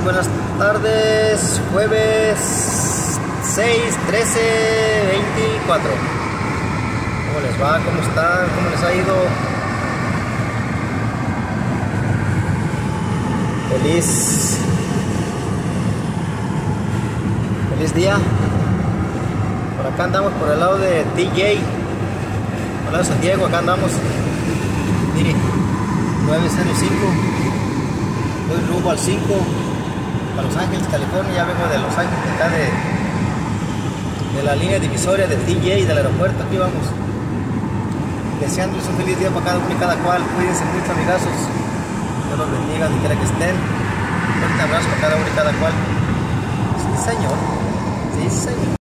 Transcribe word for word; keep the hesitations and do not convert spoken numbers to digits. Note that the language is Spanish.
buenas tardes, jueves seis, trece, veinticuatro. ¿Cómo les va? ¿Cómo están? ¿Cómo les ha ido? Feliz Feliz día. Por acá andamos por el lado de T J, por el lado de San Diego. Acá andamos, mire, nueve cero cinco. Voy rumbo al cinco, a Los Ángeles, California. Ya vengo de Los Ángeles, de acá de, de la línea divisoria de T J, del aeropuerto. Aquí vamos, deseándoles un feliz día para cada uno y cada cual. Cuídense mucho, amigazos. Dios los bendiga, donde quiera que estén. Un fuerte abrazo para cada uno y cada cual. Sí, señor. Sí, señor.